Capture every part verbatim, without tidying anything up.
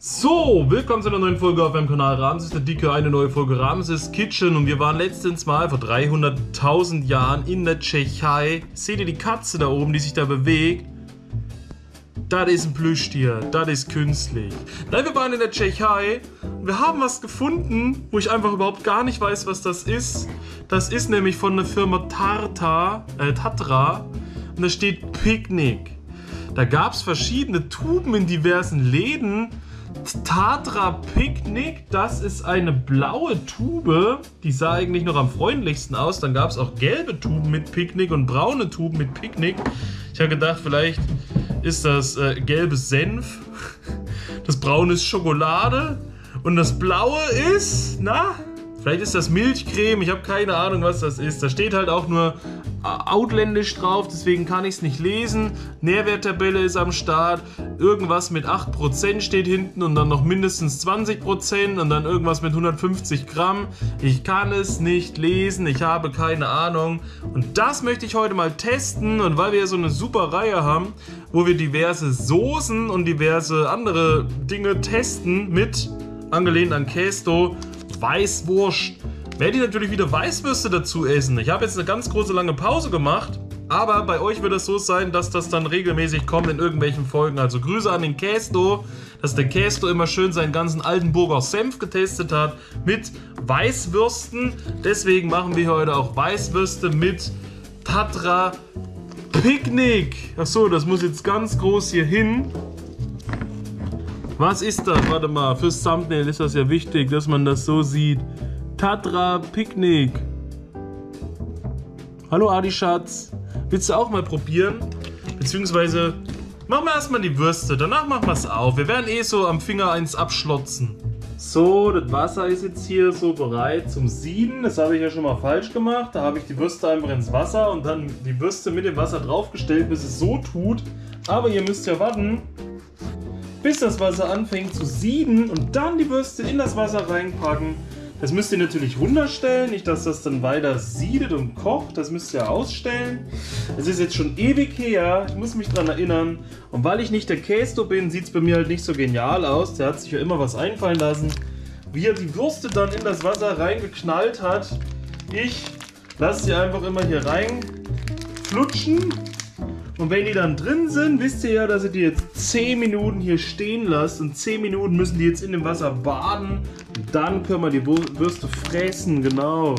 So, willkommen zu einer neuen Folge auf meinem Kanal Ramses der Dicke, eine neue Folge Ramses Kitchen und wir waren letztens mal vor dreihunderttausend Jahren in der Tschechei. Seht ihr die Katze da oben, die sich da bewegt? Das ist ein Plüschtier, das ist künstlich. Nein, wir waren in der Tschechei und wir haben was gefunden, wo ich einfach überhaupt gar nicht weiß, was das ist. Das ist nämlich von der Firma Tarta, äh, Tatra und da steht Picknick. Da gab es verschiedene Tuben in diversen Läden. Tatra Picknick, das ist eine blaue Tube, die sah eigentlich noch am freundlichsten aus. Dann gab es auch gelbe Tuben mit Picknick und braune Tuben mit Picknick. Ich habe gedacht, vielleicht ist das äh, gelbes Senf, das braune ist Schokolade und das blaue ist, na, vielleicht ist das Milchcreme, ich habe keine Ahnung, was das ist. Da steht halt auch nur ausländisch drauf, deswegen kann ich es nicht lesen. Nährwerttabelle ist am Start, irgendwas mit acht Prozent steht hinten und dann noch mindestens zwanzig Prozent und dann irgendwas mit hundertfünfzig Gramm. Ich kann es nicht lesen, ich habe keine Ahnung. Und das möchte ich heute mal testen und weil wir ja so eine super Reihe haben, wo wir diverse Soßen und diverse andere Dinge testen mit, angelehnt an Kästo, Weißwurst, werde ich natürlich wieder Weißwürste dazu essen. Ich habe jetzt eine ganz große lange Pause gemacht, aber bei euch wird es so sein, dass das dann regelmäßig kommt in irgendwelchen Folgen. Also Grüße an den Kästo, dass der Kästo immer schön seinen ganzen Altenburger Senf getestet hat mit Weißwürsten. Deswegen machen wir heute auch Weißwürste mit Tatra Picknick. Achso, das muss jetzt ganz groß hier hin. Was ist das? Warte mal, fürs Thumbnail ist das ja wichtig, dass man das so sieht. Tatra Picknick. Hallo Adi Schatz. Willst du auch mal probieren? Beziehungsweise machen wir erstmal die Würste, danach machen wir es auf. Wir werden eh so am Finger eins abschlotzen. So, das Wasser ist jetzt hier so bereit zum Sieden. Das habe ich ja schon mal falsch gemacht. Da habe ich die Würste einfach ins Wasser und dann die Würste mit dem Wasser draufgestellt, bis es so tut. Aber ihr müsst ja warten, bis das Wasser anfängt zu sieden und dann die Würste in das Wasser reinpacken. Das müsst ihr natürlich runterstellen, nicht dass das dann weiter siedet und kocht. Das müsst ihr ausstellen. Es ist jetzt schon ewig her, ich muss mich daran erinnern. Und weil ich nicht der Kästo bin, sieht es bei mir halt nicht so genial aus. Der hat sich ja immer was einfallen lassen. Wie er die Würste dann in das Wasser reingeknallt hat. Ich lasse sie einfach immer hier rein flutschen. Und wenn die dann drin sind, wisst ihr ja, dass ihr die jetzt zehn Minuten hier stehen lasst. Und zehn Minuten müssen die jetzt in dem Wasser baden. Und dann können wir die Würste fressen, genau.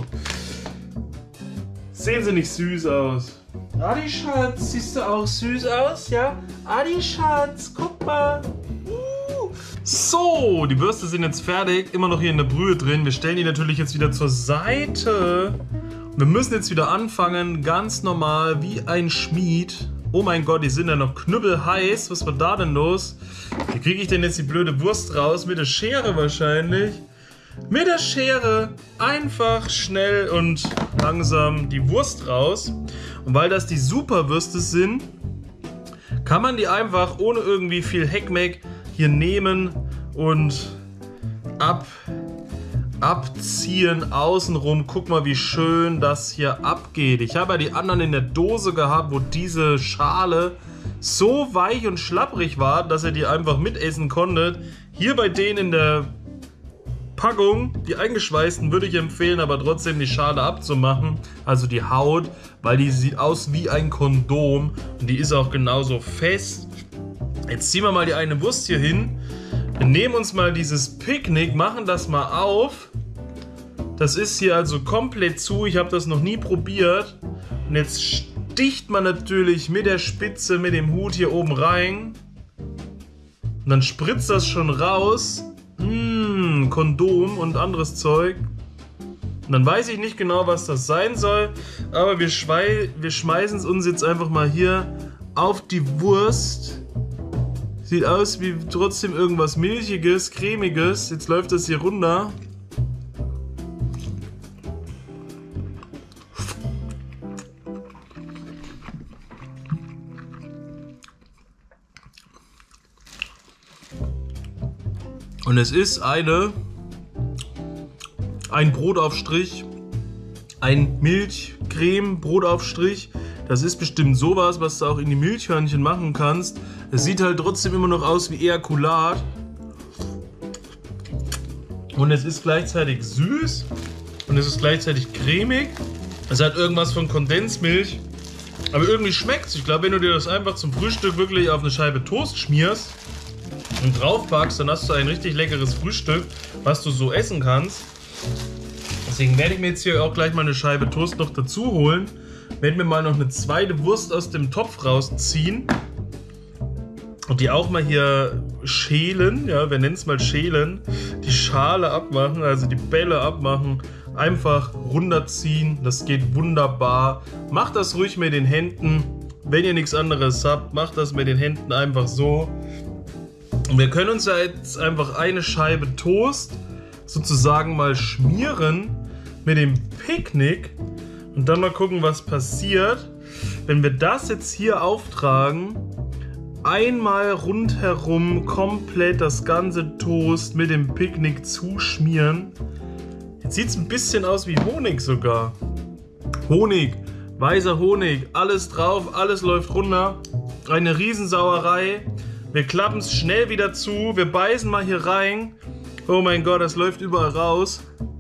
Sehen sie nicht süß aus? Adi Schatz, siehst du auch süß aus, ja? Adi Schatz, guck mal. Uh. So, die Würste sind jetzt fertig. Immer noch hier in der Brühe drin. Wir stellen die natürlich jetzt wieder zur Seite. Und wir müssen jetzt wieder anfangen, ganz normal, wie ein Schmied. Oh mein Gott, die sind ja noch knüppelheiß. Was war da denn los? Wie kriege ich denn jetzt die blöde Wurst raus? Mit der Schere wahrscheinlich. Mit der Schere einfach schnell und langsam die Wurst raus. Und weil das die Superwürste sind, kann man die einfach ohne irgendwie viel Heckmeck hier nehmen und ab... abziehen außenrum. Guck mal, wie schön das hier abgeht. Ich habe ja die anderen in der Dose gehabt, wo diese Schale so weich und schlapprig war, dass ihr die einfach mitessen konntet. Hier bei denen in der Packung, die eingeschweißten, würde ich empfehlen, aber trotzdem die Schale abzumachen. Also die Haut, weil die sieht aus wie ein Kondom und die ist auch genauso fest. Jetzt ziehen wir mal die eine Wurst hier hin. Wir nehmen uns mal dieses Picknick, machen das mal auf. Das ist hier also komplett zu. Ich habe das noch nie probiert. Und jetzt sticht man natürlich mit der Spitze, mit dem Hut hier oben rein. Und dann spritzt das schon raus. Mmh, Kondom und anderes Zeug. Und dann weiß ich nicht genau, was das sein soll. Aber wir, wir schmeißen es uns jetzt einfach mal hier auf die Wurst. Sieht aus wie trotzdem irgendwas Milchiges, Cremiges. Jetzt läuft das hier runter. Und es ist eine, ein Brotaufstrich, ein Milchcreme-Brotaufstrich. Das ist bestimmt sowas, was du auch in die Milchhörnchen machen kannst. Es sieht halt trotzdem immer noch aus wie Ejakulat. Und es ist gleichzeitig süß und es ist gleichzeitig cremig. Es hat irgendwas von Kondensmilch, aber irgendwie schmeckt es. Ich glaube, wenn du dir das einfach zum Frühstück wirklich auf eine Scheibe Toast schmierst und draufpackst, dann hast du ein richtig leckeres Frühstück, was du so essen kannst. Deswegen werde ich mir jetzt hier auch gleich mal eine Scheibe Toast noch dazu holen. Werde mir mal noch eine zweite Wurst aus dem Topf rausziehen und die auch mal hier schälen, ja, wir nennen es mal schälen, die Schale abmachen, also die Bälle abmachen, einfach runterziehen, das geht wunderbar. Macht das ruhig mit den Händen, wenn ihr nichts anderes habt, macht das mit den Händen einfach so. Und wir können uns ja jetzt einfach eine Scheibe Toast sozusagen mal schmieren mit dem Picknick und dann mal gucken, was passiert, wenn wir das jetzt hier auftragen. Einmal rundherum komplett das ganze Toast mit dem Picknick zuschmieren. Jetzt sieht es ein bisschen aus wie Honig sogar. Honig, weißer Honig, alles drauf, alles läuft runter. Eine Riesensauerei. Wir klappen es schnell wieder zu, wir beißen mal hier rein. Oh mein Gott, das läuft überall raus.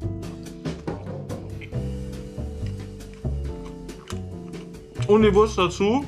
Und die Wurst dazu.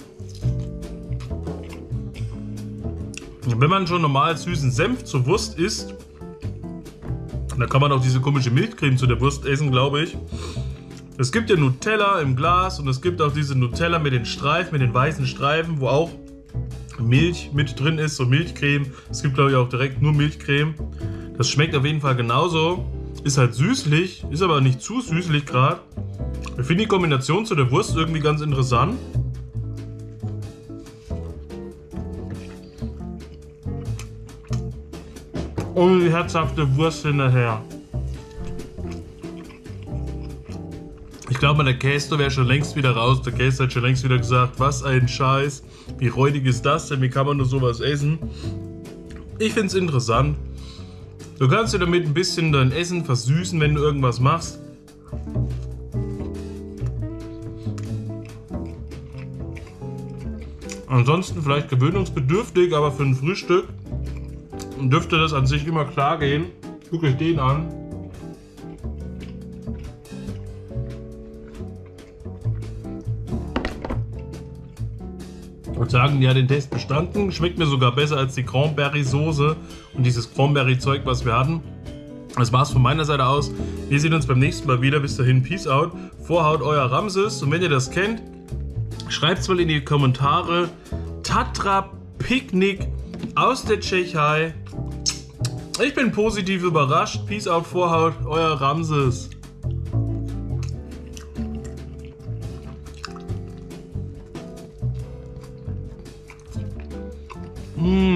Wenn man schon normal süßen Senf zur Wurst isst, da kann man auch diese komische Milchcreme zu der Wurst essen, glaube ich. Es gibt ja Nutella im Glas und es gibt auch diese Nutella mit den Streifen, mit den weißen Streifen, wo auch Milch mit drin ist, so Milchcreme. Es gibt, glaube ich, auch direkt nur Milchcreme. Das schmeckt auf jeden Fall genauso. Ist halt süßlich, ist aber nicht zu süßlich gerade. Ich finde die Kombination zu der Wurst irgendwie ganz interessant. Und die herzhafte Wurst hinterher. Ich glaube, der Käster wäre schon längst wieder raus. Der Käster hat schon längst wieder gesagt, was ein Scheiß. Wie räudig ist das denn? Wie kann man nur sowas essen? Ich finde es interessant. Du kannst dir damit ein bisschen dein Essen versüßen, wenn du irgendwas machst. Ansonsten vielleicht gewöhnungsbedürftig, aber für ein Frühstück dürfte das an sich immer klar gehen. Guck euch den an. Ich würde sagen, ja, den Test bestanden. Schmeckt mir sogar besser als die Cranberry-Soße und dieses Cranberry-Zeug, was wir hatten. Das war's von meiner Seite aus. Wir sehen uns beim nächsten Mal wieder. Bis dahin, Peace out. Vorhaut euer Ramses. Und wenn ihr das kennt, schreibt es mal in die Kommentare. Tatra Picknick aus der Tschechei. Ich bin positiv überrascht. Peace out, Vorhaut, euer Ramses. Mmh.